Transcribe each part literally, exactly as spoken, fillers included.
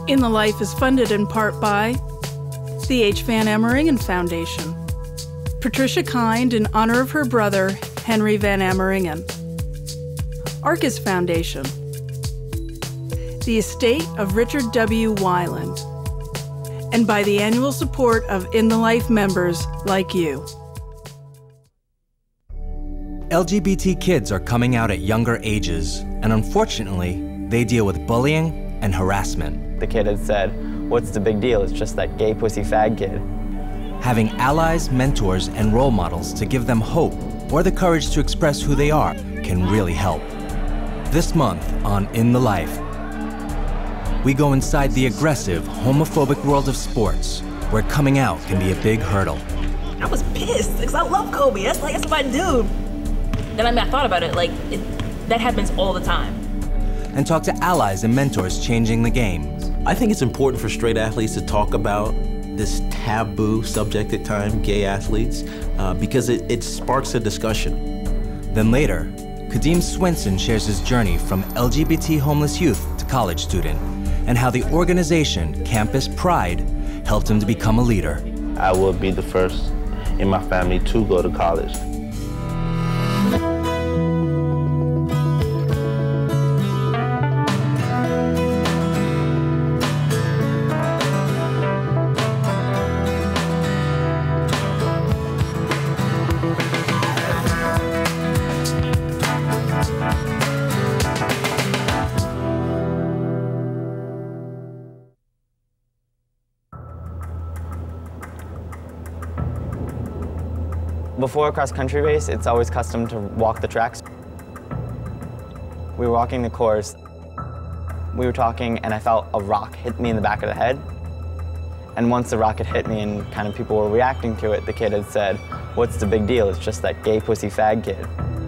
In the Life is funded in part by the H. Van Ameringen Foundation, Patricia Kind in honor of her brother, Henry Van Ameringen, Arcus Foundation, the estate of Richard W. Weiland, and by the annual support of In the Life members like you. L G B T kids are coming out at younger ages, and unfortunately, they deal with bullying and harassment. The kid had said, "What's the big deal? It's just that gay pussy fag kid." Having allies, mentors, and role models to give them hope or the courage to express who they are can really help. This month on In the Life, we go inside the aggressive, homophobic world of sports, where coming out can be a big hurdle. I was pissed, because I love Kobe. That's like, that's my dude. Then I mean, I thought about it, like, it, that happens all the time. And talk to allies and mentors changing the game. I think it's important for straight athletes to talk about this taboo subject at times, gay athletes, uh, because it, it sparks a discussion. Then later, Kadeem Swenson shares his journey from L G B T homeless youth to college student, and how the organization Campus Pride helped him to become a leader. I will be the first in my family to go to college. Before a cross-country race, it's always custom to walk the tracks. We were walking the course. We were talking, and I felt a rock hit me in the back of the head. And once the rock had hit me and kind of people were reacting to it, the kid had said, "What's the big deal? It's just that gay pussy fag kid."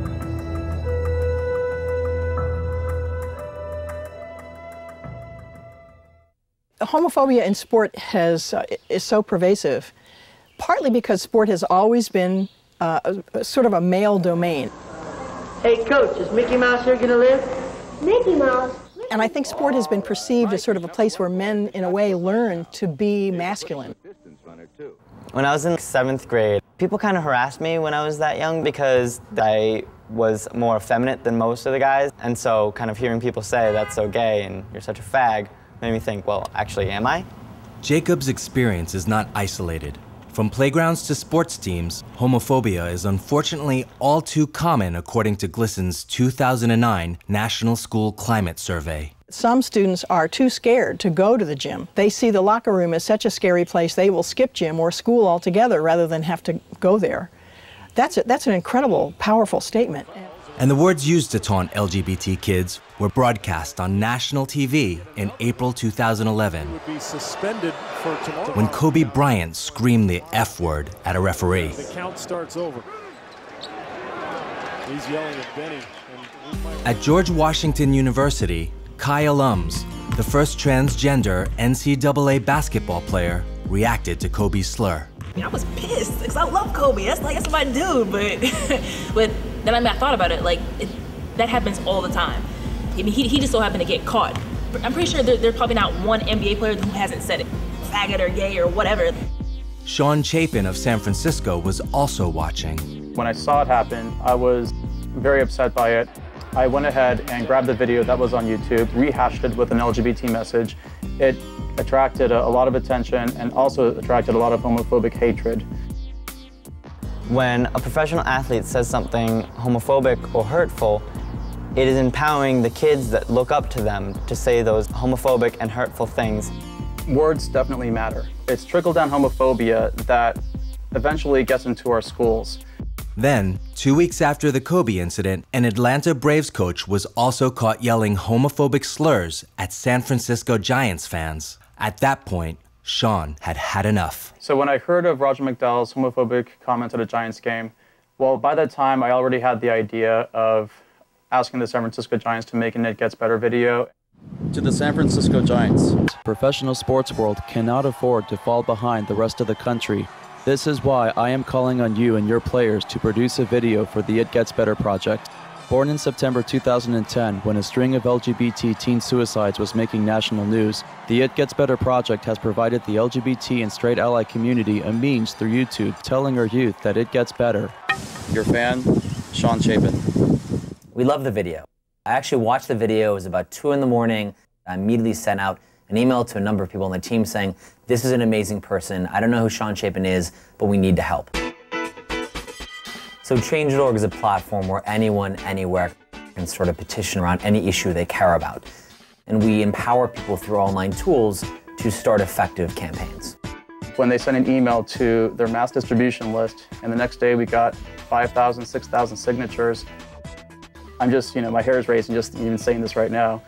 Homophobia in sport has, uh, is so pervasive, partly because sport has always been uh, a, a sort of a male domain. Hey coach, is Mickey Mouse here gonna live? Mickey Mouse? And I think sport has been perceived as sort of a place where men, in a way, learn to be masculine. When I was in seventh grade, people kind of harassed me when I was that young because I was more effeminate than most of the guys. And so kind of hearing people say, "That's so gay and you're such a fag," made me think, well, actually, am I? Jacob's experience is not isolated. From playgrounds to sports teams, homophobia is unfortunately all too common according to GLSEN's two thousand nine National School Climate Survey. Some students are too scared to go to the gym. They see the locker room as such a scary place, they will skip gym or school altogether rather than have to go there. That's, a, that's an incredible, powerful statement. And the words used to taunt L G B T kids were broadcast on national T V in April two thousand eleven, would be suspended for tomorrow. When Kobe Bryant screamed the F word at a referee. The count starts over. He's yelling at Benny. At George Washington University, Chi alums, the first transgender N C double A basketball player, reacted to Kobe's slur. I mean, I was pissed, because I love Kobe. That's like, that's my dude, but, but then I mean, I thought about it, like, it, that happens all the time. I mean, he, he just so happened to get caught. I'm pretty sure there, there's probably not one N B A player who hasn't said it, faggot or gay or whatever. Sean Chapin of San Francisco was also watching. When I saw it happen, I was very upset by it. I went ahead and grabbed the video that was on YouTube, rehashed it with an L G B T message. It attracted a, a lot of attention and also attracted a lot of homophobic hatred. When a professional athlete says something homophobic or hurtful, it is empowering the kids that look up to them to say those homophobic and hurtful things. Words definitely matter. It's trickle-down homophobia that eventually gets into our schools. Then, two weeks after the Kobe incident, an Atlanta Braves coach was also caught yelling homophobic slurs at San Francisco Giants fans. At that point, Sean had had enough. So when I heard of Roger McDowell's homophobic comments at a Giants game, well, by that time, I already had the idea of asking the San Francisco Giants to make an It Gets Better video. To the San Francisco Giants, professional sports world cannot afford to fall behind the rest of the country. This is why I am calling on you and your players to produce a video for the It Gets Better project. Born in September two thousand ten, when a string of L G B T teen suicides was making national news, the It Gets Better project has provided the L G B T and straight ally community a means through YouTube telling our youth that it gets better. Your fan, Sean Chapin. We love the video. I actually watched the video. It was about two in the morning. I immediately sent out an email to a number of people on the team saying, this is an amazing person. I don't know who Sean Chapin is, but we need to help. So change dot org is a platform where anyone, anywhere can sort of petition around any issue they care about. And we empower people through online tools to start effective campaigns. When they sent an email to their mass distribution list, and the next day we got five thousand, six thousand signatures, I'm just, you know, my hair is raising just even saying this right now.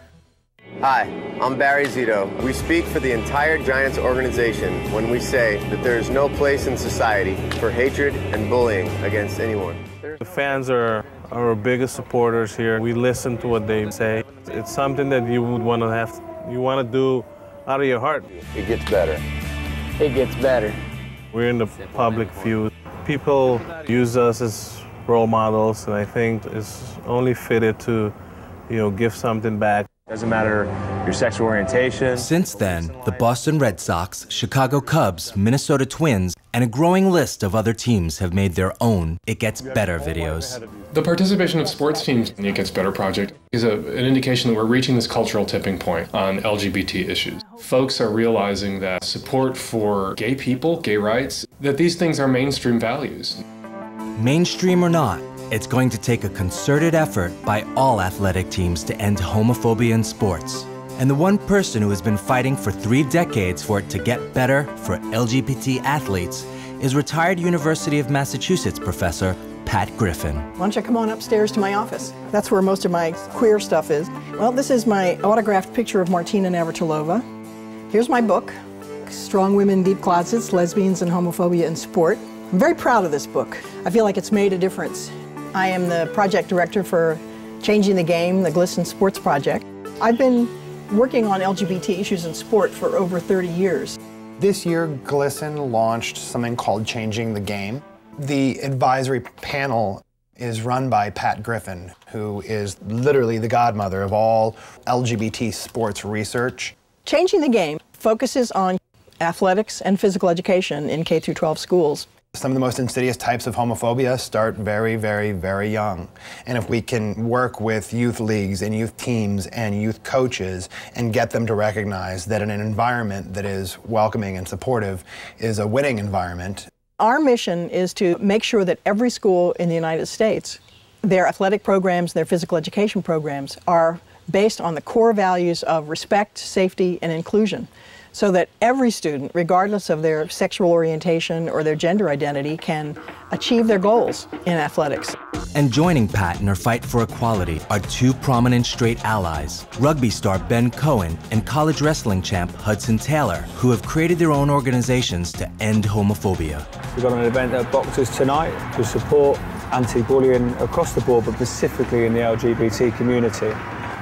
Hi, I'm Barry Zito. We speak for the entire Giants organization when we say that there is no place in society for hatred and bullying against anyone. The fans are our biggest supporters here. We listen to what they say. It's something that you would want to have, you want to do out of your heart. It gets better. It gets better. We're in the public view. People use us as role models, and I think it's only fitted to, you know, give something back. Doesn't matter your sexual orientation. Since then, the Boston Red Sox, Chicago Cubs, Minnesota Twins, and a growing list of other teams have made their own It Gets Better videos. The participation of sports teams in the It Gets Better project is a, an indication that we're reaching this cultural tipping point on L G B T issues. Folks are realizing that support for gay people, gay rights, that these things are mainstream values. Mainstream or not, it's going to take a concerted effort by all athletic teams to end homophobia in sports. And the one person who has been fighting for three decades for it to get better for L G B T athletes is retired University of Massachusetts professor Pat Griffin. Why don't you come on upstairs to my office? That's where most of my queer stuff is. Well, this is my autographed picture of Martina Navratilova. Here's my book, Strong Women, Deep Closets, Lesbians and Homophobia in Sport. I'm very proud of this book. I feel like it's made a difference. I am the project director for Changing the Game, the Glisten Sports Project. I've been working on L G B T issues in sport for over thirty years. This year, Glisten launched something called Changing the Game. The advisory panel is run by Pat Griffin, who is literally the godmother of all L G B T sports research. Changing the Game focuses on athletics and physical education in K through twelve schools. Some of the most insidious types of homophobia start very, very, very young. And if we can work with youth leagues and youth teams and youth coaches and get them to recognize that in an environment that is welcoming and supportive is a winning environment. Our mission is to make sure that every school in the United States, their athletic programs, their physical education programs are based on the core values of respect, safety, and inclusion, so that every student, regardless of their sexual orientation or their gender identity, can achieve their goals in athletics. And joining Pat in her fight for equality are two prominent straight allies, rugby star Ben Cohen and college wrestling champ Hudson Taylor, who have created their own organizations to end homophobia. We've got an event at Boxers tonight to support anti-bullying across the board, but specifically in the L G B T community.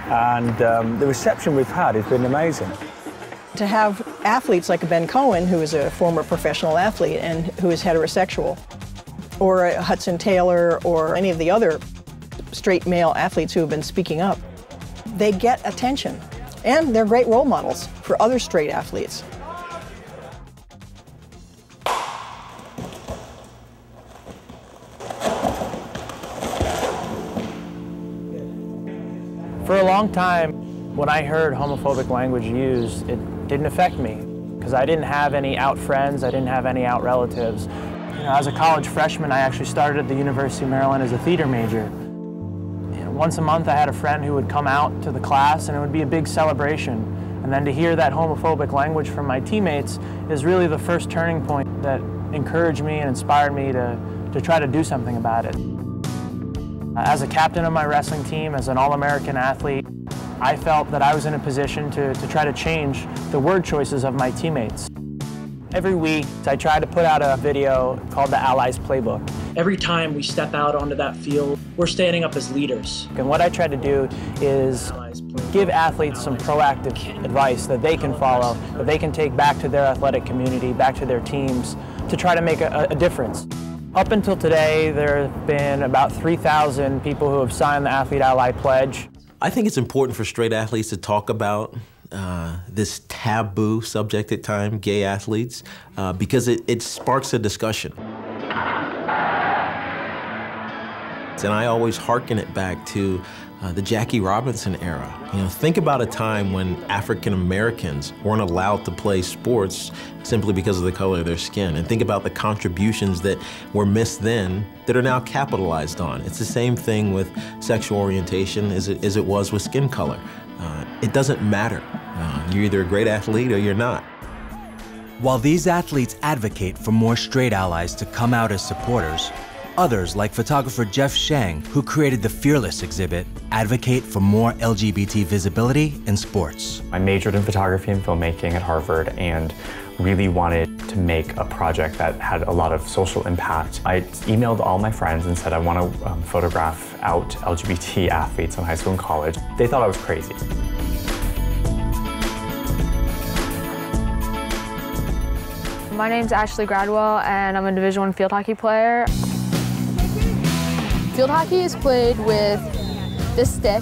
And um, the reception we've had has been amazing. To have athletes like Ben Cohen, who is a former professional athlete and who is heterosexual, or a Hudson Taylor, or any of the other straight male athletes who have been speaking up, they get attention. And they're great role models for other straight athletes. For a long time, when I heard homophobic language used, it didn't affect me because I didn't have any out friends, I didn't have any out relatives. You know, as a college freshman, I actually started at the University of Maryland as a theater major. You know, once a month, I had a friend who would come out to the class, and it would be a big celebration. And then to hear that homophobic language from my teammates is really the first turning point that encouraged me and inspired me to, to try to do something about it. As a captain of my wrestling team, as an All-American athlete, I felt that I was in a position to, to try to change the word choices of my teammates. Every week, I try to put out a video called the Allies Playbook. Every time we step out onto that field, we're standing up as leaders. And what I try to do is give athletes some proactive advice that they can follow, that they can take back to their athletic community, back to their teams, to try to make a, a difference. Up until today, there have been about three thousand people who have signed the Athlete Ally Pledge. I think it's important for straight athletes to talk about uh, this taboo subject at times, gay athletes, uh, because it, it sparks a discussion. And I always hearken it back to uh, the Jackie Robinson era. You know, think about a time when African Americans weren't allowed to play sports simply because of the color of their skin. And think about the contributions that were missed then that are now capitalized on. It's the same thing with sexual orientation as it, as it was with skin color. Uh, it doesn't matter. Uh, you're either a great athlete or you're not. While these athletes advocate for more straight allies to come out as supporters, others, like photographer Jeff Shang, who created the Fearless exhibit, advocate for more L G B T visibility in sports. I majored in photography and filmmaking at Harvard and really wanted to make a project that had a lot of social impact. I emailed all my friends and said I want to um, photograph out L G B T athletes in high school and college. They thought I was crazy. My name's Ashley Gradwell and I'm a Division One field hockey player. Field hockey is played with this stick.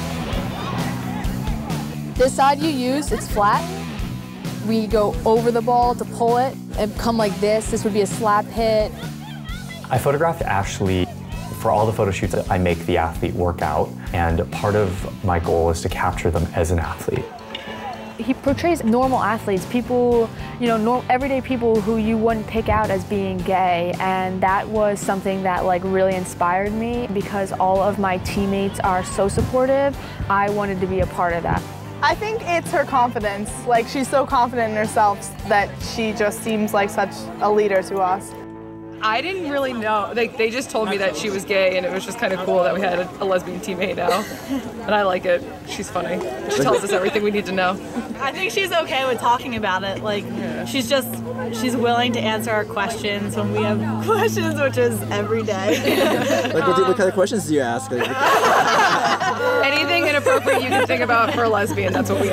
This side you use, it's flat. We go over the ball to pull it and come like this. This would be a slap hit. I photographed Ashley for all the photo shoots that I make the athlete work out, and part of my goal is to capture them as an athlete. He portrays normal athletes, people, you know, normal, everyday people who you wouldn't pick out as being gay, and that was something that like really inspired me because all of my teammates are so supportive. I wanted to be a part of that. I think it's her confidence. Like, she's so confident in herself that she just seems like such a leader to us. I didn't really know. They, they just told me that she was gay, and it was just kind of cool that we had a, a lesbian teammate now. And I like it. She's funny. She tells us everything we need to know. I think she's okay with talking about it. Like, she's just, she's willing to answer our questions when we have questions, which is every day. Like, what, do, what kind of questions do you ask? Like, anything inappropriate you can think about for a lesbian, that's what we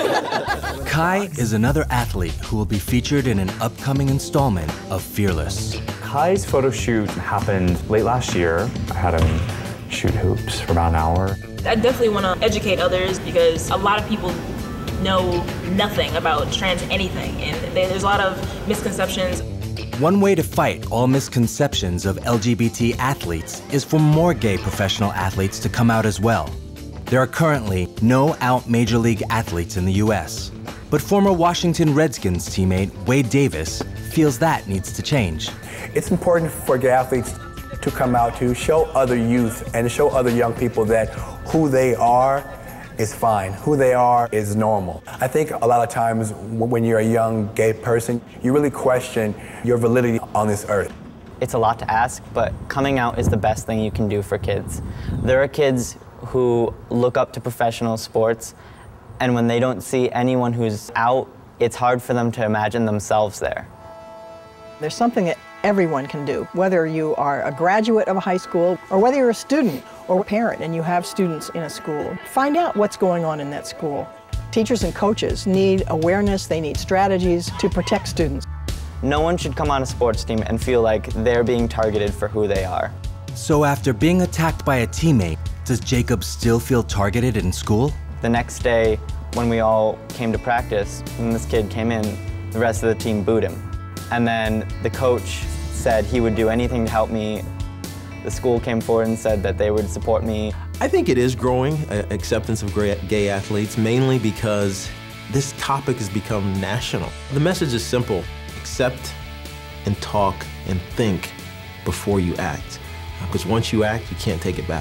ask. Kai is another athlete who will be featured in an upcoming installment of Fearless. Kai's photo shoot happened late last year. I had him shoot hoops for about an hour. I definitely want to educate others because a lot of people know nothing about trans anything, and there's a lot of misconceptions. One way to fight all misconceptions of L G B T athletes is for more gay professional athletes to come out as well. There are currently no out major league athletes in the U S, but former Washington Redskins teammate Wade Davis feels that needs to change. It's important for gay athletes to come out to show other youth and show other young people that who they are is fine. Who they are is normal. I think a lot of times when you're a young gay person, you really question your validity on this earth. It's a lot to ask, but coming out is the best thing you can do for kids. There are kids who look up to professional sports, and when they don't see anyone who's out, it's hard for them to imagine themselves there. There's something that everyone can do, whether you are a graduate of a high school or whether you're a student or a parent and you have students in a school. Find out what's going on in that school. Teachers and coaches need awareness, they need strategies to protect students. No one should come on a sports team and feel like they're being targeted for who they are. So after being attacked by a teammate, does Jacob still feel targeted in school? The next day, when we all came to practice, when this kid came in, the rest of the team booed him. And then the coach said he would do anything to help me. The school came forward and said that they would support me. I think it is growing, uh, acceptance of gay athletes, mainly because this topic has become national. The message is simple: accept and talk and think before you act. Because once you act, you can't take it back.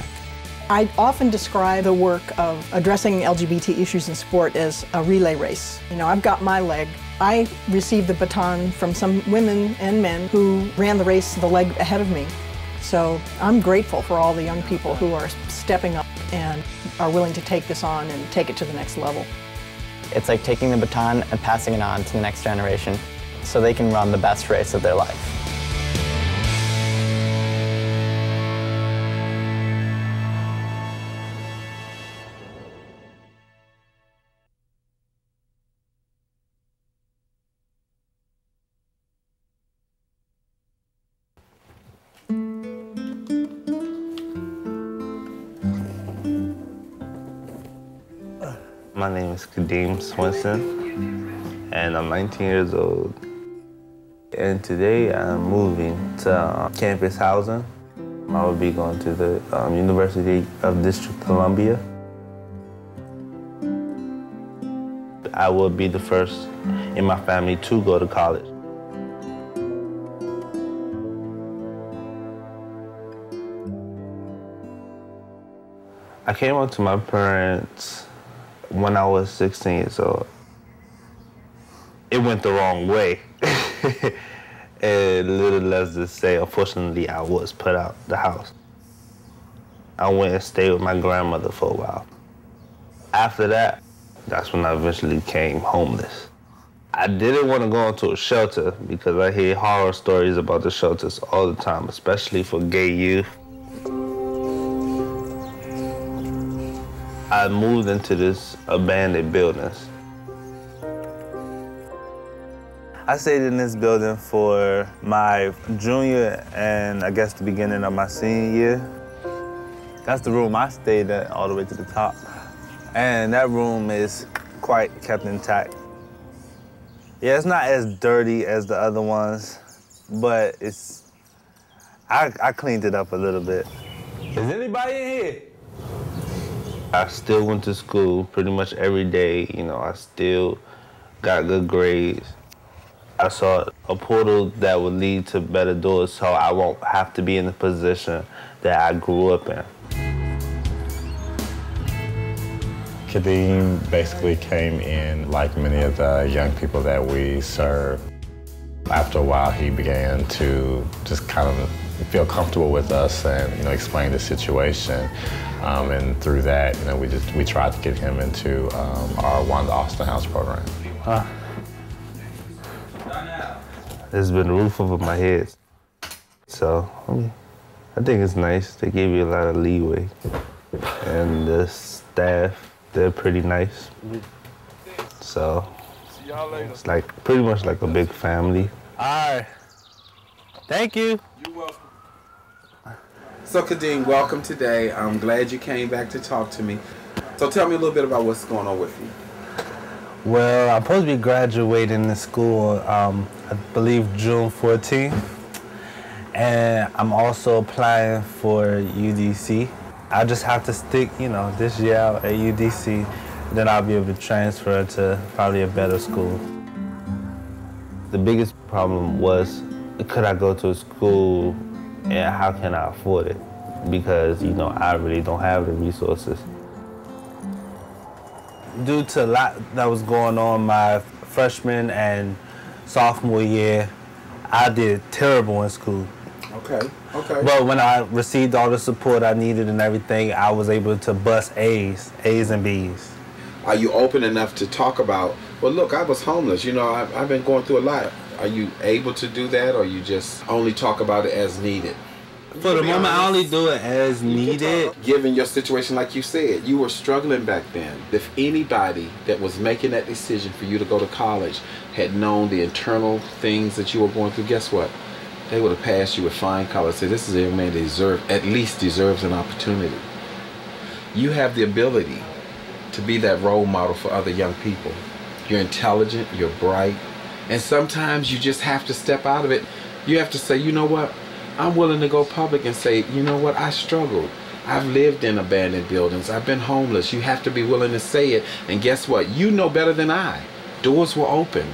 I often describe the work of addressing L G B T issues in sport as a relay race. You know, I've got my leg. I received the baton from some women and men who ran the race the leg ahead of me. So I'm grateful for all the young people who are stepping up and are willing to take this on and take it to the next level. It's like taking the baton and passing it on to the next generation so they can run the best race of their life. my name is Kadeem Swenson, and I'm nineteen years old. And today I'm moving to uh, campus housing. I will be going to the um, University of District of Columbia. I will be the first in my family to go to college. I came up to my parents when I was sixteen years old. It went the wrong way. And little less to say, unfortunately, I was put out the house. I went and stayed with my grandmother for a while. After that, that's when I eventually became homeless. I didn't want to go into a shelter because I hear horror stories about the shelters all the time, especially for gay youth. I moved into this abandoned buildings. I stayed in this building for my junior and I guess the beginning of my senior year. That's the room I stayed at all the way to the top. And that room is quite kept intact. Yeah, it's not as dirty as the other ones, but it's, I, I cleaned it up a little bit. Is anybody in here? I still went to school pretty much every day. You know, I still got good grades. I saw a portal that would lead to better doors so I won't have to be in the position that I grew up in. Kadeem basically came in like many of the young people that we serve. After a while, he began to just kind of feel comfortable with us and, you know, explain the situation. Um, and through that, you know, we just we tried to get him into um, our Wanda Austin House program. Huh? There's been a roof over my head. So, I mean, I think it's nice. They give you a lot of leeway. And the staff, they're pretty nice. So, it's like pretty much like a big family. All right. Thank you. You're welcome. So, Kadeem, welcome today. I'm glad you came back to talk to me. So tell me a little bit about what's going on with you. Well, I'm supposed to be graduating in school, um, I believe June fourteenth. And I'm also applying for U D C. I just have to stick, you know, this year out at U D C. Then I'll be able to transfer to probably a better school. The biggest problem was, could I go to a school and how can I afford it? Because, you know, I really don't have the resources. Due to a lot that was going on my freshman and sophomore year, I did terrible in school. Okay, okay. But when I received all the support I needed and everything, I was able to bust A's, A's and B's. Are you open enough to talk about, well, look, I was homeless, you know, I've, I've been going through a lot. Are you able to do that, or you just only talk about it as needed? For the moment, I only do it as needed. Given your situation, like you said, you were struggling back then. If anybody that was making that decision for you to go to college had known the internal things that you were going through, guess what? They would have passed you with flying colors. Say, this is a young man that deserve, at least deserves an opportunity. You have the ability to be that role model for other young people. You're intelligent, you're bright, and sometimes you just have to step out of it. You have to say, you know what? I'm willing to go public and say, you know what, I struggled. I've lived in abandoned buildings. I've been homeless. You have to be willing to say it. And guess what? You know better than I. Doors will open.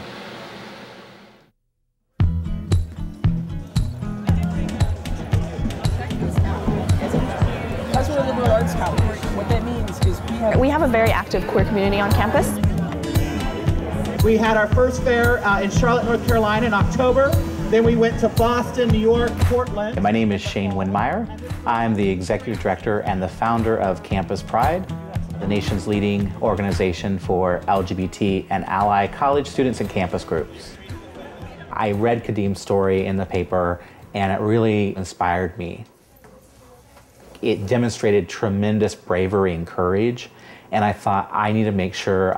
That's what a liberal arts college. What that means is we have... We have a very active queer community on campus. We had our first fair uh, in Charlotte, North Carolina in October. Then we went to Boston, New York, Portland. My name is Shane Windmeyer. I'm the executive director and the founder of Campus Pride, the nation's leading organization for L G B T and ally college students and campus groups. I read Kadeem's story in the paper and it really inspired me. It demonstrated tremendous bravery and courage, and I thought I need to make sure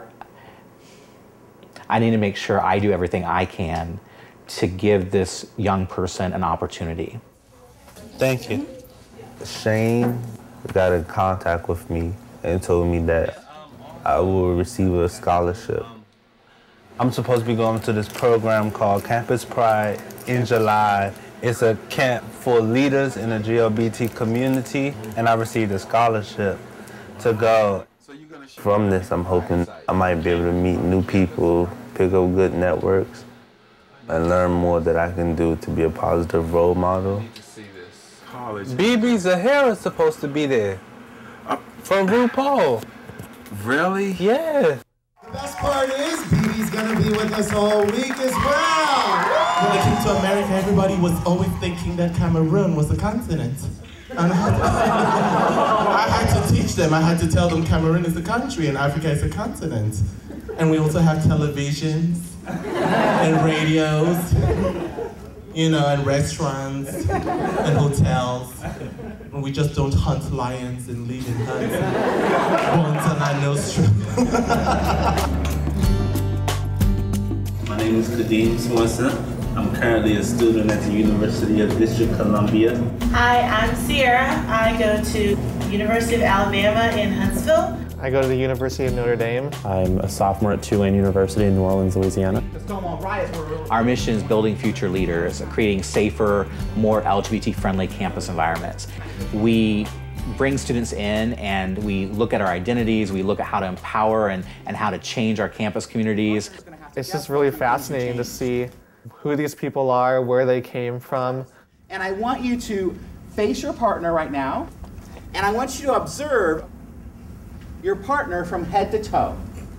I need to make sure I do everything I can to give this young person an opportunity. Thank you. Shane got in contact with me and told me that I will receive a scholarship. I'm supposed to be going to this program called Campus Pride in July. It's a camp for leaders in the G L B T community, and I received a scholarship to go. From this, I'm hoping I might be able to meet new people, pick up good networks, and learn more that I can do to be a positive role model. B B Zahara is supposed to be there from RuPaul. Really? Yeah. The best part is B B's gonna be with us all week as well. When I came to America, everybody was always thinking that Cameroon was a continent. And I had, I had to teach them, I had to tell them Cameroon is a country and Africa is a continent. And we also have televisions and radios, you know, and restaurants and hotels. And we just don't hunt lions and live in huts. Guantanamo Nostrum. My name is Kadeem Swenson. I'm currently a student at the University of District Columbia. Hi, I'm Sierra. I go to University of Alabama in Huntsville. I go to the University of Notre Dame. I'm a sophomore at Tulane University in New Orleans, Louisiana. Our mission is building future leaders, creating safer, more L G B T-friendly campus environments. We bring students in and we look at our identities, we look at how to empower and, and how to change our campus communities. It's just really fascinating to see who these people are, where they came from. And I want you to face your partner right now, and I want you to observe your partner from head to toe.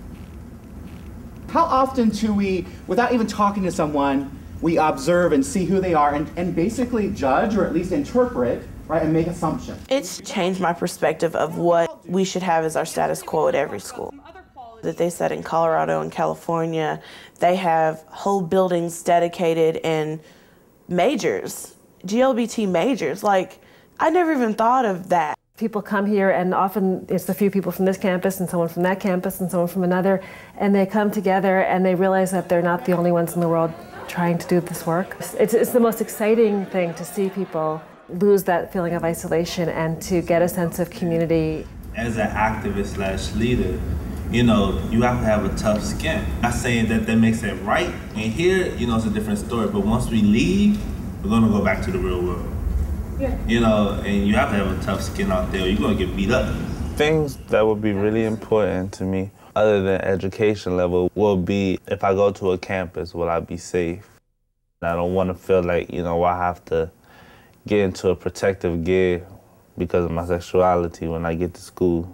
How often do we, without even talking to someone, we observe and see who they are and, and basically judge or at least interpret, right, and make assumptions? It's changed my perspective of what we should have as our status quo at every school. That they said in Colorado and California, they have whole buildings dedicated and majors, G L B T majors. Like, I never even thought of that. People come here and often it's a few people from this campus and someone from that campus and someone from another, and they come together and they realize that they're not the only ones in the world trying to do this work. It's, it's the most exciting thing to see people lose that feeling of isolation and to get a sense of community. As an activist slash leader, you know, you have to have a tough skin. Not saying that that makes it right. And here, you know, it's a different story. But once we leave, we're gonna go back to the real world. Yeah. You know, and you have to have a tough skin out there. You're gonna get beat up. Things that would be really important to me, other than education level, will be if I go to a campus, will I be safe? I don't want to feel like, you know, I have to get into a protective gear because of my sexuality when I get to school.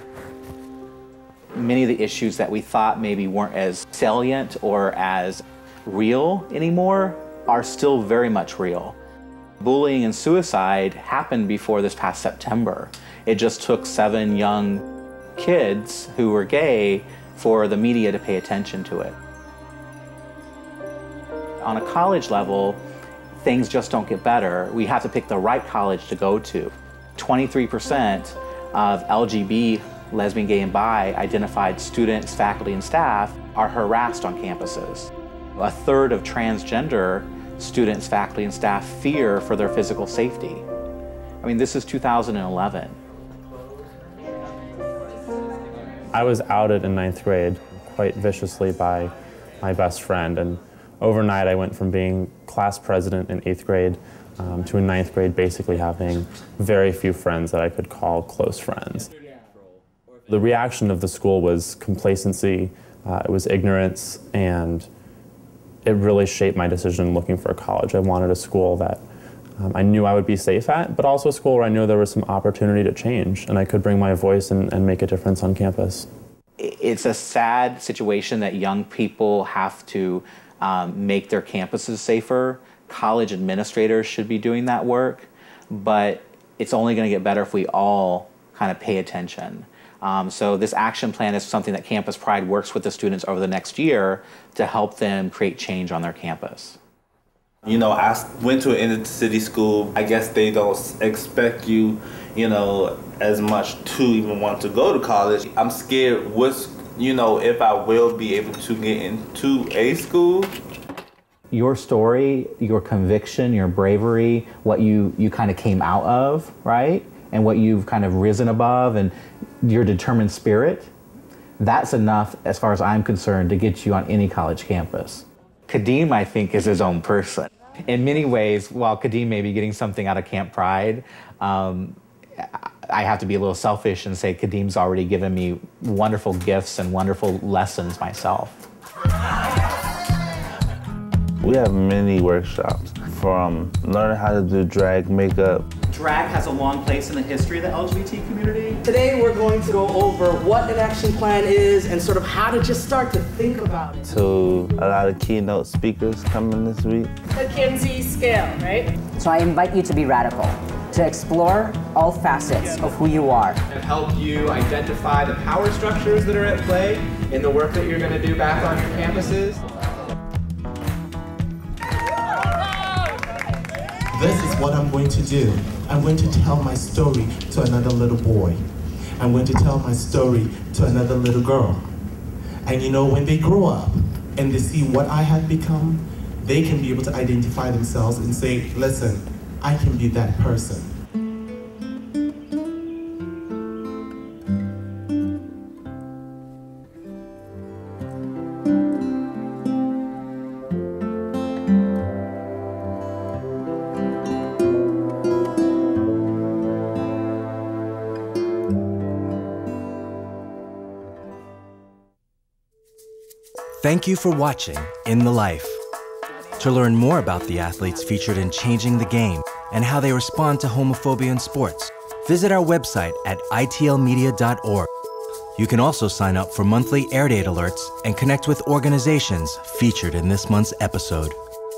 Many of the issues that we thought maybe weren't as salient or as real anymore are still very much real. Bullying and suicide happened before this past September. It just took seven young kids who were gay for the media to pay attention to it. On a college level, things just don't get better. We have to pick the right college to go to. twenty-three percent of L G B, lesbian, gay, and bi identified students, faculty, and staff are harassed on campuses. A third of transgender students, faculty, and staff fear for their physical safety. I mean, this is two thousand eleven. I was outed in ninth grade quite viciously by my best friend, and overnight I went from being class president in eighth grade um, to in ninth grade basically having very few friends that I could call close friends. The reaction of the school was complacency, uh, it was ignorance, and it really shaped my decision looking for a college. I wanted a school that um, I knew I would be safe at, but also a school where I knew there was some opportunity to change and I could bring my voice and, and make a difference on campus. It's a sad situation that young people have to um, make their campuses safer. College administrators should be doing that work, but it's only going to get better if we all kind of pay attention. Um, so this action plan is something that Campus Pride works with the students over the next year to help them create change on their campus. You know, I went to an inner city school. I guess they don't expect you, you know, as much to even want to go to college. I'm scared what's, you know, if I will be able to get into a school. Your story, your conviction, your bravery, what you, you kind of came out of, right? And what you've kind of risen above and your determined spirit, That's enough, as far as I'm concerned, to get you on any college campus. Kadeem, I think, is his own person. In many ways, while Kadeem may be getting something out of Camp Pride, um, I have to be a little selfish and say Kadeem's already given me wonderful gifts and wonderful lessons myself. We have many workshops, from learning how to do drag makeup. Drag has a long place in the history of the L G B T community. Today we're going to go over what an action plan is and sort of how to just start to think about it. To a lot of keynote speakers coming this week. The Kinsey scale, right? So I invite you to be radical, to explore all facets of who you are. And help you identify the power structures that are at play in the work that you're going to do back on your campuses. This is what I'm going to do. I'm going to tell my story to another little boy. I'm going to tell my story to another little girl. And you know, when they grow up and they see what I have become, they can be able to identify themselves and say, listen, I can be that person. Thank you for watching In the Life. To learn more about the athletes featured in Changing the Game and how they respond to homophobia in sports, visit our website at I T L media dot org. You can also sign up for monthly air date alerts and connect with organizations featured in this month's episode.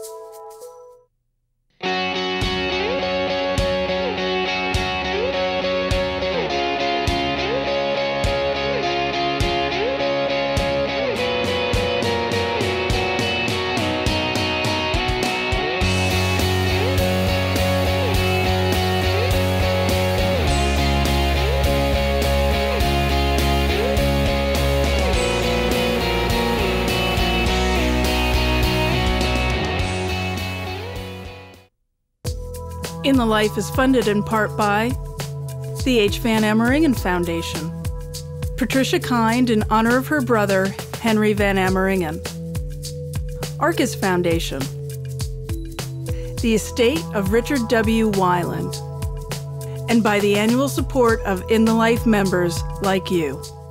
In the Life is funded in part by the H. Van Ameringen Foundation, Patricia Kind in honor of her brother, Henry Van Ameringen, Arcus Foundation, the estate of Richard W. Weiland, and by the annual support of In the Life members like you.